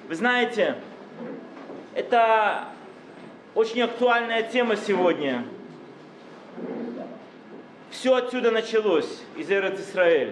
Вы знаете, это очень актуальная тема сегодня. Все отсюда началось, из Эрец-Исраэль.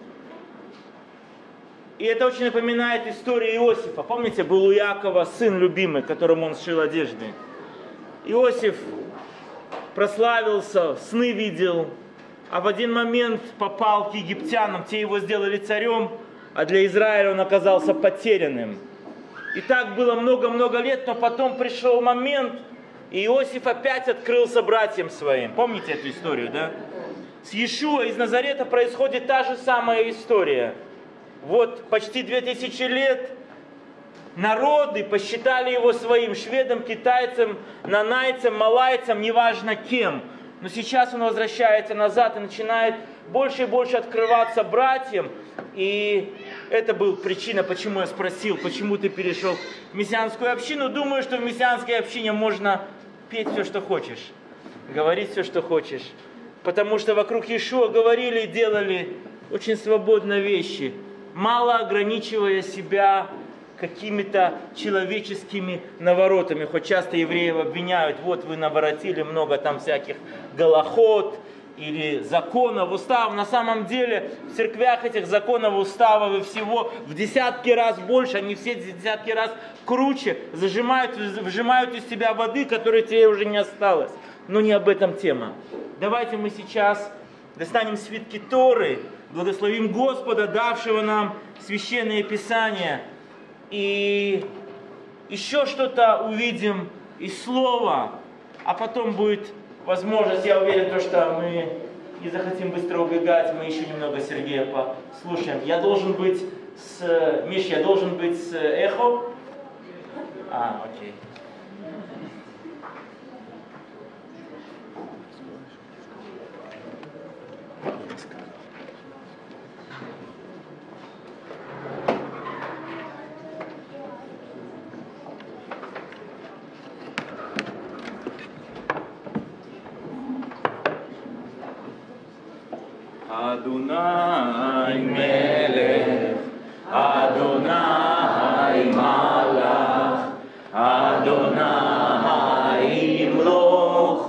И это очень напоминает историю Иосифа. Помните, был у Якова сын любимый, которому он сшил одежды. Иосиф прославился, сны видел, а в один момент попал к египтянам, те его сделали царем, а для Израиля он оказался потерянным. И так было много-много лет, но потом пришел момент, и Иосиф опять открылся братьям своим. Помните эту историю, да? С Иешуа из Назарета происходит та же самая история. Вот почти 2000 лет народы посчитали его своим шведом, китайцем, нанайцем, малайцем, неважно кем. Но сейчас он возвращается назад и начинает больше и больше открываться братьям. И это была причина, почему я спросил, почему ты перешел в мессианскую общину. Думаю, что в мессианской общине можно петь все, что хочешь, говорить все, что хочешь. Потому что вокруг Иешуа говорили и делали очень свободно вещи, мало ограничивая себя какими-то человеческими наворотами. Хоть часто евреев обвиняют, вот вы наворотили много там всяких галахот или законов, уставов. На самом деле в церквях этих законов, уставов и всего в десятки раз больше, они все десятки раз круче, выжимают из тебя воды, которой тебе уже не осталось. Но не об этом тема. Давайте мы сейчас достанем свитки Торы, благословим Господа, давшего нам священное Писание, и еще что-то увидим из Слова, а потом будет возможность, я уверен, что мы не захотим быстро убегать, мы еще немного Сергея послушаем. Я должен быть Миш, я должен быть с эхо? Окей. Adonai Melech, Adonai Malach, Adonai Imloch,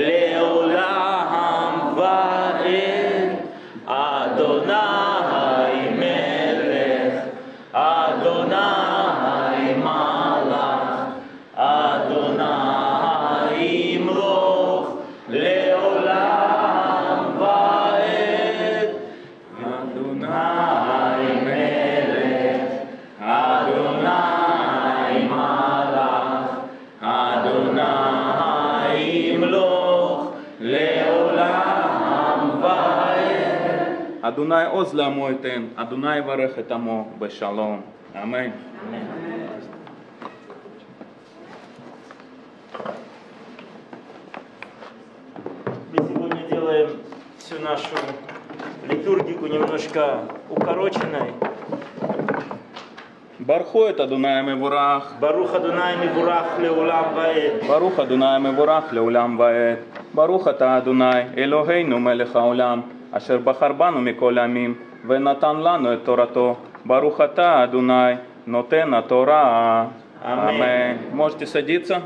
Leolam Vaed, Adonai Melech, Adonai Malach, Adonai Imloch, Leolam Vaed. Adonai Melech, Adonai Malach, Adonai Imloch, Leolam Vaed. Адунай עוז לעמו ייתן, אדוני יברך את עמו בשלום. אמן. Мы сегодня делаем всю нашу литургику немножко укороченной. ברכו את אדוני המבורך, Барух Адонай Мивурах Леулам Ваэд. ברוך אדוני המבורך לעולם ועד. ברוך אתה אדוני, אלוהינו מלך העולם, אשר בחר בנו מכל העמים, ונתן לנו את תורתו. ברוך אתה אדוני, נותן התורה. Амен. Можете садиться.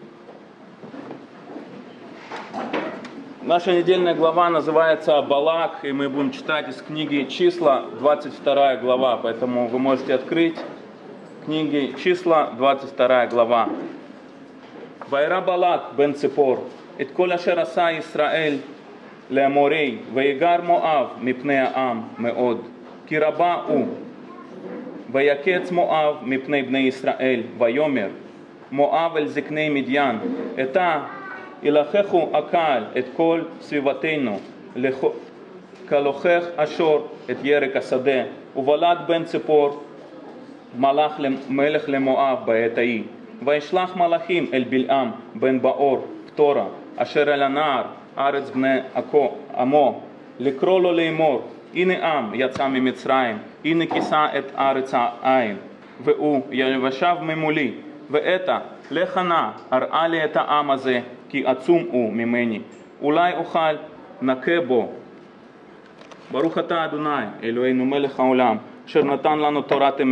Наша недельная глава называется Балак, и мы будем читать из книги Числа, 22 глава, поэтому вы можете открыть книги Числа, 22 глава. וירא בלק בן ציפור את כל אשר עשה ישראל לאמורי, ויגר מואב מפני העם מאוד, כי רבה הוא. ויקץ מואב מפני בני ישראל, ויאמר מואב אל זקני מדיין, עתה ילחכו הקהל את כל סביבתנו, כלוחך אשור את ירק השדה. ובלק בן ציפור מלך למואב בעת ההיא. וישלח מלאכים אל בלעם בן באור קטורה, אשר אל הנהר, ארץ בני עמו, לקרוא לו לאמור, הנה עם יצא ממצרים, הנה כיסה את ארץ העין, והוא ישב ממולי, ועתה לך נא הראה לי את העם הזה, כי עצום הוא ממני, אולי אוכל נקה בו. ברוך אתה אדוני, אלוהינו מלך העולם, אשר נתן לנו תורת אמת,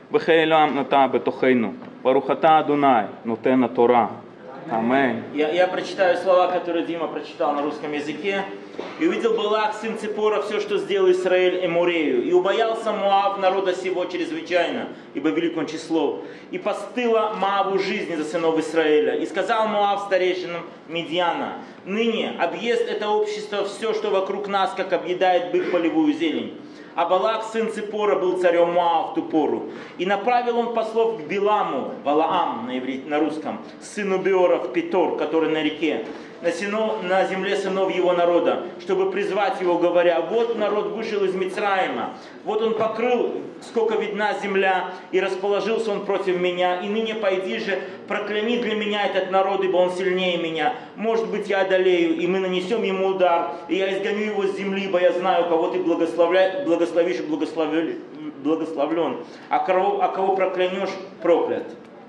вехейлам ната бетохейну. Барухата Адунай, нутена Тора. Аминь. Я прочитаю слова, которые Дима прочитал на русском языке. «И увидел Балак, сын Ципора, все, что сделал Израиль Эмурею. И убоялся Моав народа сего чрезвычайно, ибо велик он число. И постыла Моаву жизни за сынов Израиля. И сказал Моав старейшинам Медьяна: ныне объест это общество все, что вокруг нас, как объедает бык полевую зелень. А Балак, сын Ципора, был царем Моава в ту пору. И направил он послов к Биламу, Валаам на русском, сыну Беора в Питор, который на реке, на земле сынов его народа, чтобы призвать его, говоря: вот народ вышел из Мицраима, вот он покрыл, сколько видна земля, и расположился он против меня, и ныне пойди же, прокляни для меня этот народ, ибо он сильнее меня. Может быть, я одолею, и мы нанесем ему удар, и я изгоню его с земли, ибо я знаю, кого ты благословишь и благословлен, а кого проклянешь, проклят».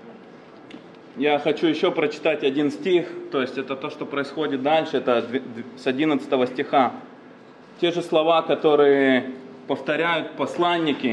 Я хочу еще прочитать один стих, то есть это то, что происходит дальше, это с 11 стиха. Те же слова, которые повторяют посланники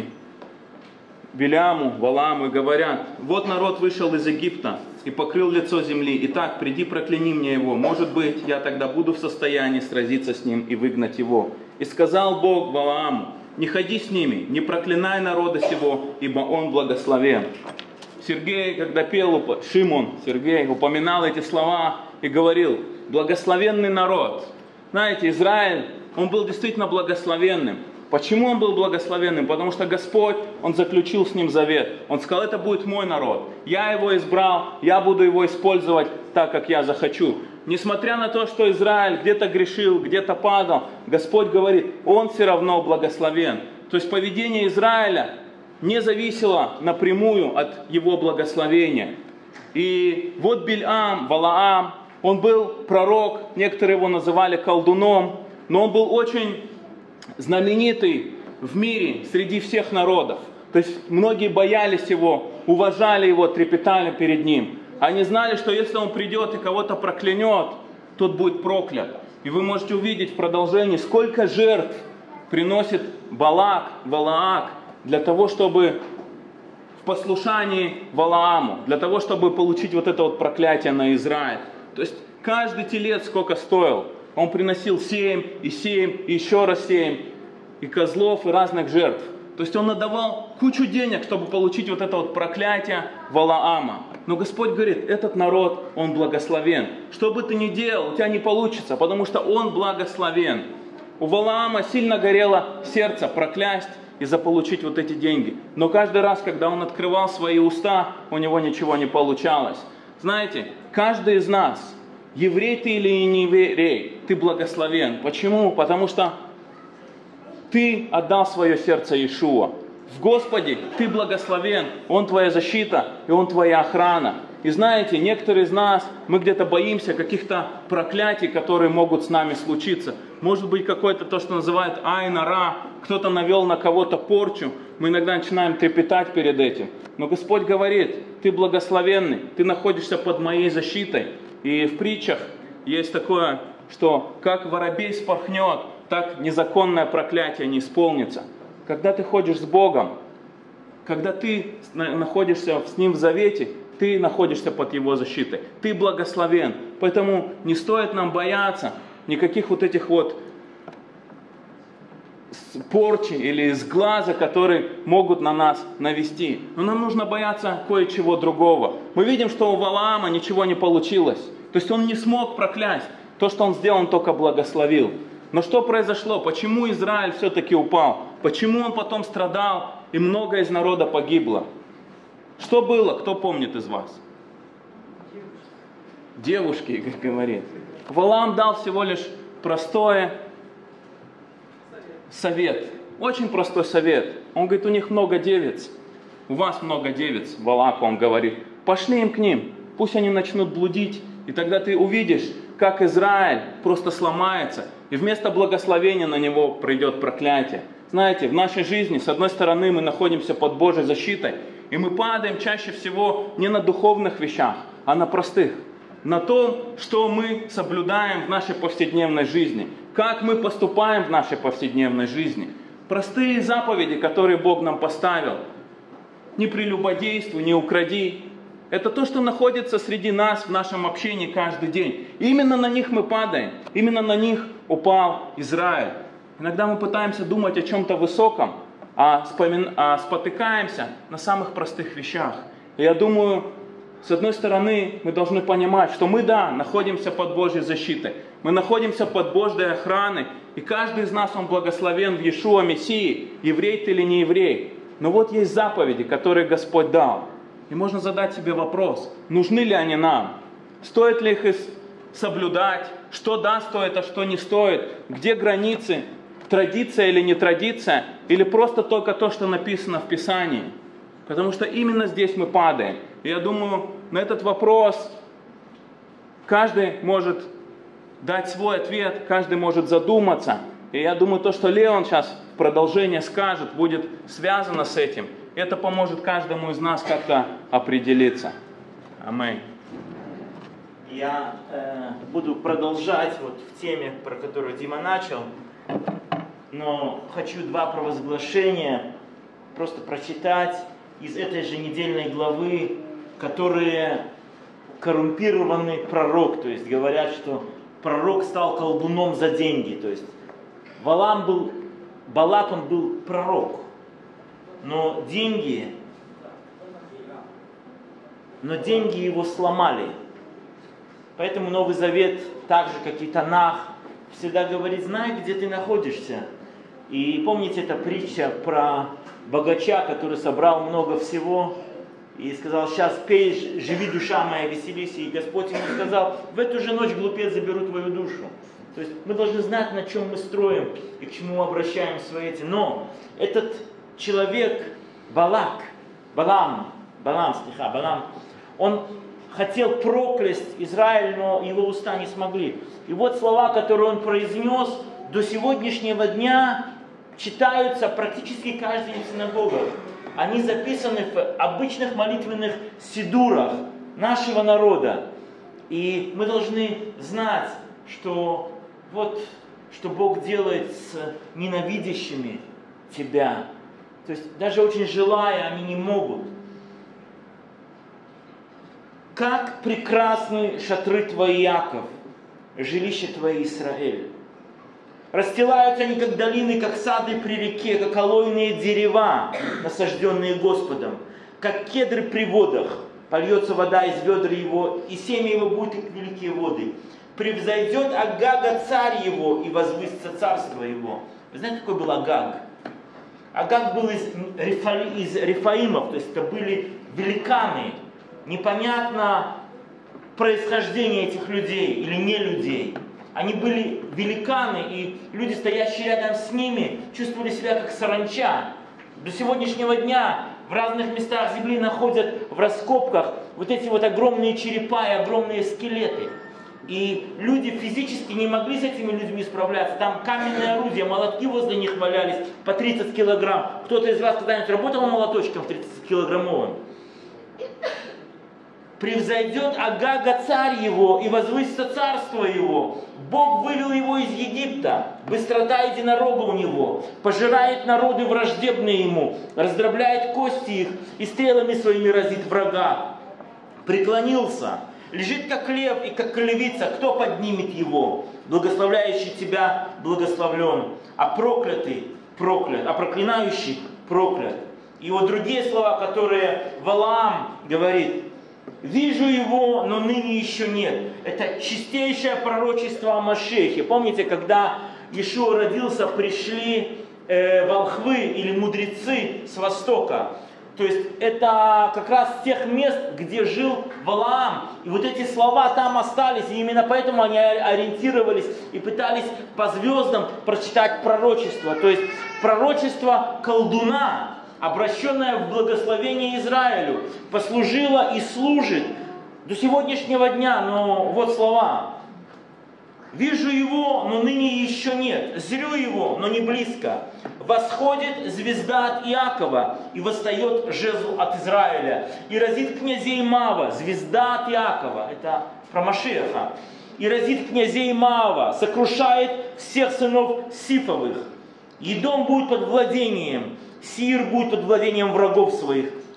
Биляму, Валааму и говорят: вот народ вышел из Египта и покрыл лицо земли, итак, приди, прокляни мне его, может быть, я тогда буду в состоянии сразиться с ним и выгнать его. И сказал Бог Валааму: не ходи с ними, не проклинай народа сего, ибо он благословен. Сергей, когда пел, Шимон, Сергей, упоминал эти слова и говорил: благословенный народ. Знаете, Израиль, он был действительно благословенным. Почему он был благословенным? Потому что Господь, Он заключил с ним завет. Он сказал: это будет мой народ. Я его избрал, я буду его использовать так, как я захочу. Несмотря на то, что Израиль где-то грешил, где-то падал, Господь говорит: он все равно благословен. То есть поведение Израиля не зависело напрямую от его благословения. И вот Бильам, Валаам, он был пророк, некоторые его называли колдуном, но он был очень знаменитый в мире среди всех народов. То есть многие боялись его, уважали его, трепетали перед ним. Они знали, что если он придет и кого-то проклянет, тот будет проклят. И вы можете увидеть в продолжении, сколько жертв приносит Балак, Валаак, для того, чтобы в послушании Валааму, для того, чтобы получить вот это вот проклятие на Израиль. То есть каждый телец сколько стоил? Он приносил 7, и еще раз 7, и козлов, и разных жертв. То есть он отдавал кучу денег, чтобы получить вот это вот проклятие Валаама. Но Господь говорит: этот народ, он благословен. Что бы ты ни делал, у тебя не получится, потому что он благословен. У Валаама сильно горело сердце проклясть и заполучить вот эти деньги. Но каждый раз, когда он открывал свои уста, у него ничего не получалось. Знаете, каждый из нас, еврей ты или не еврей, ты благословен. Почему? Потому что ты отдал свое сердце Иешуа. В Господе ты благословен, Он твоя защита и Он твоя охрана. И знаете, некоторые из нас, мы где-то боимся каких-то проклятий, которые могут с нами случиться. Может быть, какое-то то, что называют айн-ара, кто-то навел на кого-то порчу. Мы иногда начинаем трепетать перед этим. Но Господь говорит: ты благословенный, ты находишься под моей защитой. И в притчах есть такое, что как воробей спорхнет, так незаконное проклятие не исполнится. Когда ты ходишь с Богом, когда ты находишься с Ним в завете, ты находишься под Его защитой. Ты благословен. Поэтому не стоит нам бояться никаких вот этих вот порчи или сглаза, которые могут на нас навести. Но нам нужно бояться кое-чего другого. Мы видим, что у Валаама ничего не получилось. То есть он не смог проклясть. То, что он сделал, он только благословил. Но что произошло? Почему Израиль все-таки упал? Почему он потом страдал и много из народа погибло? Что было? Кто помнит из вас? Девушки, Игорь говорит. Валаам дал всего лишь простой совет. Очень простой совет. Он говорит: у них много девиц. У вас много девиц. Валааку он говорит: пошли им к ним. Пусть они начнут блудить. И тогда ты увидишь, как Израиль просто сломается. И вместо благословения на него придет проклятие. Знаете, в нашей жизни, с одной стороны, мы находимся под Божьей защитой. И мы падаем чаще всего не на духовных вещах, а на простых. На том, что мы соблюдаем в нашей повседневной жизни. Как мы поступаем в нашей повседневной жизни. Простые заповеди, которые Бог нам поставил. не прелюбодействуй, не укради. Это то, что находится среди нас в нашем общении каждый день. И именно на них мы падаем. Именно на них упал Израиль. Иногда мы пытаемся думать о чем-то высоком, а спотыкаемся на самых простых вещах. И я думаю, с одной стороны, мы должны понимать, что мы, да, находимся под Божьей защитой. Мы находимся под Божьей охраной. И каждый из нас, он благословен в Иешуа Мессии, еврей ты или не еврей. Но вот есть заповеди, которые Господь дал. И можно задать себе вопрос, нужны ли они нам? Стоит ли их соблюдать? Что да стоит, а что не стоит? Где границы? Традиция или не традиция? Или просто только то, что написано в Писании? Потому что именно здесь мы падаем. И я думаю, на этот вопрос каждый может дать свой ответ, каждый может задуматься. И я думаю, то, что Леон сейчас в продолжение скажет, будет связано с этим. Это поможет каждому из нас как-то определиться. Аминь. Я буду продолжать вот в теме, про которую Дима начал. Но хочу два провозглашения просто прочитать из этой же недельной главы, которые коррумпированный пророк. То есть говорят, что пророк стал колдуном за деньги. То есть Балак, он был пророк. Но деньги его сломали. Поэтому Новый Завет, так же как и Танах, всегда говорит: знай, где ты находишься. И помните, эта притча про богача, который собрал много всего и сказал: сейчас пей, живи, душа моя, веселись. И Господь ему сказал: в эту же ночь, глупец, заберу твою душу. То есть мы должны знать, на чем мы строим и к чему обращаем свои эти. Но этот человек, Балам, он хотел проклясть Израиль, но его уста не смогли. И вот слова, которые он произнес, до сегодняшнего дня читаются практически каждый в синагогах. Они записаны в обычных молитвенных сидурах нашего народа. И мы должны знать, что вот что Бог делает с ненавидящими тебя. То есть даже очень желая, они не могут. Как прекрасны шатры твои, Яков, жилище твое, Израиль. Расстилаются они, как долины, как сады при реке, как алойные дерева, насажденные Господом, как кедры при водах. Польется вода из ведра его, и семя его будет, как великие воды. Превзойдет Агага царь его, и возвысится царство его. Вы знаете, какой был Агаг? Агаг был из Рефаимов, то есть это были великаны. Непонятно происхождение этих людей или не людей. Они были великаны, и люди, стоящие рядом с ними, чувствовали себя как саранча. До сегодняшнего дня в разных местах земли находят в раскопках вот эти вот огромные черепа и огромные скелеты. И люди физически не могли с этими людьми справляться. Там каменные орудия, молотки возле них валялись по 30 килограмм. Кто-то из вас когда-нибудь работал молоточком 30-килограммовым? Превзойдет Агага царь его, и возвысится царство его. Бог вывел его из Египта. Быстрота единорога у него. Пожирает народы враждебные ему. Раздробляет кости их и стрелами своими разит врага. Преклонился. Лежит как лев и как львица. Кто поднимет его? Благословляющий тебя благословлен. А проклятый проклят. А проклинающий проклят. И вот другие слова, которые Валаам говорит: вижу его, но ныне еще нет. Это чистейшее пророчество о Машехе. Помните, когда Иешуа родился, пришли волхвы или мудрецы с востока. То есть это как раз с тех мест, где жил Валаам. И вот эти слова там остались, и именно поэтому они ориентировались и пытались по звездам прочитать пророчество. То есть пророчество колдуна, обращенное в благословение Израилю, послужило и служит до сегодняшнего дня. Но вот слова. Вижу его, но ныне еще нет. Зрю его, но не близко. Восходит звезда от Иакова, и восстает жезл от Израиля. И разит князей Мава, звезда от Иакова. Это про Машеха. И разит князей Мава, сокрушает всех сынов Сифовых. Едом будет под владением, Сир будет под владением врагов своих.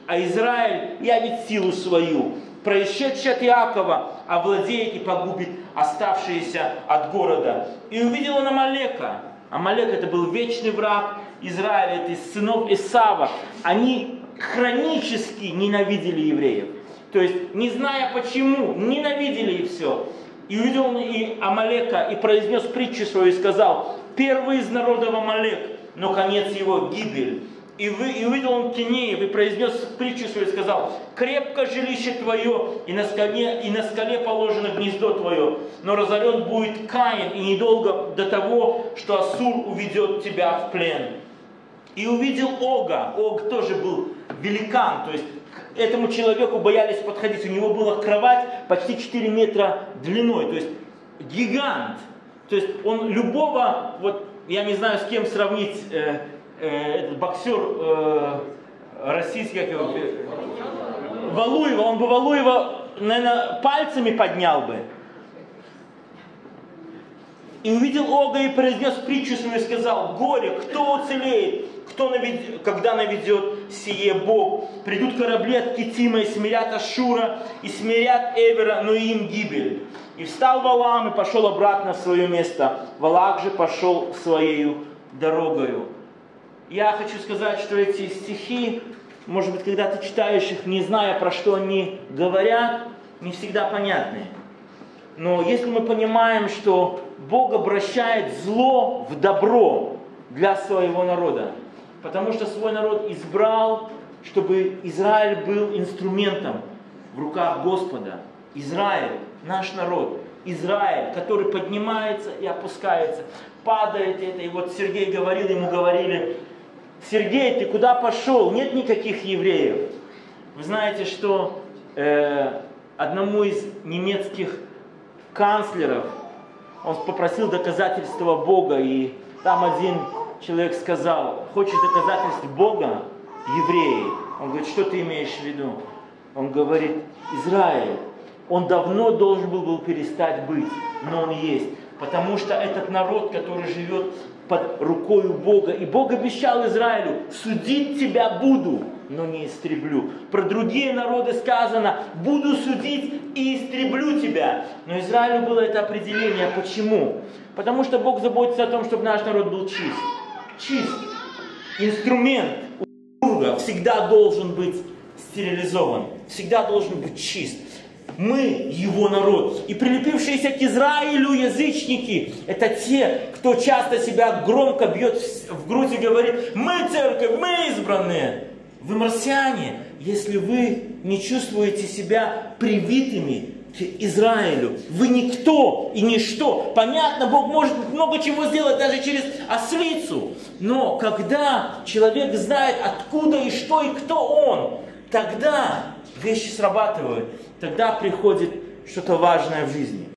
а Израиль явит силу свою. Происшедший от Иакова овладеет и погубит оставшиеся от города. И увидел он Амалека. Амалек это был вечный враг Израиля, это из сынов Исава. Они хронически ненавидели евреев. То есть, не зная почему, ненавидели и все. И увидел он и Амалека, и произнес притчу свою, и сказал: первый из народов Амалек, но конец его гибель. И увидел он Кинеев, и произнес притчу свою, и сказал: крепко жилище твое, и на скале положено гнездо твое, но разорен будет Каин, и недолго до того, что Ассур уведет тебя в плен. И увидел Ога. Ог тоже был великан, то есть к этому человеку боялись подходить. У него была кровать почти 4 метра длиной, то есть гигант. То есть он любого, вот я не знаю, с кем сравнить, этот боксер российский, как его, Валуева, он бы Валуева, наверное, пальцами поднял бы. И увидел Ога и произнес притчу свою и сказал: горе, кто уцелеет, когда наведет сие Бог. Придут корабли от Китима и смирят Ашура, и смирят Эвера, но им гибель. И встал Валаам и пошел обратно в свое место. Валак же пошел своею дорогою. Я хочу сказать, что эти стихи, может быть, когда ты читаешь их, не зная, про что они говорят, не всегда понятны. Но если мы понимаем, что Бог обращает зло в добро для своего народа, потому что свой народ избрал, чтобы Израиль был инструментом в руках Господа. Израиль, наш народ, Израиль, который поднимается и опускается, падает это. И вот Сергей говорил, ему говорили: Сергей, ты куда пошел? Нет никаких евреев. Вы знаете, что одному из немецких канцлеров он попросил доказательства Бога, и там один человек сказал: хочешь доказательств Бога, евреи? Он говорит: что ты имеешь в виду? Он говорит: Израиль, он давно должен был перестать быть, но он есть. Потому что этот народ, который живет под рукою Бога, и Бог обещал Израилю: судить тебя буду, но не истреблю. Про другие народы сказано: буду судить и истреблю тебя. Но Израилю было это определение. Почему? Потому что Бог заботится о том, чтобы наш народ был чист. Чист. Инструмент у Бога всегда должен быть стерилизован. Всегда должен быть чист. Мы его народ. И прилепившиеся к Израилю язычники, это те, кто часто себя громко бьет в грудь и говорит: мы церковь, мы избранные. Вы марсиане, если вы не чувствуете себя привитыми к Израилю. Вы никто и ничто. Понятно, Бог может много чего сделать даже через ослицу. Но когда человек знает, откуда и что и кто он, тогда вещи срабатывают. Тогда приходит что-то важное в жизни.